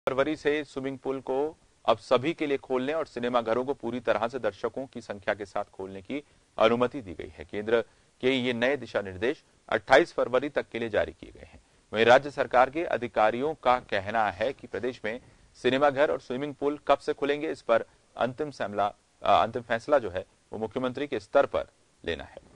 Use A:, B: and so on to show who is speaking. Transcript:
A: फरवरी से swimming pool को अब सभी के लिए खोलने और सिनेमाघरों को पूरी तरह से दर्शकों की संख्या के साथ खोलने की अनुमति दी गई है। केंद्र के ये नए दिशा निर्देश 28 फरवरी तक के लिए जारी किए गए हैं। वहीं राज्य सरकार के अधिकारियों का कहना है कि प्रदेश में सिनेमाघर और स्विमिंग पूल कब से खुलेंगे, इस पर अंतिम फैसला जो है वो मुख्यमंत्री के स्तर पर लेना है।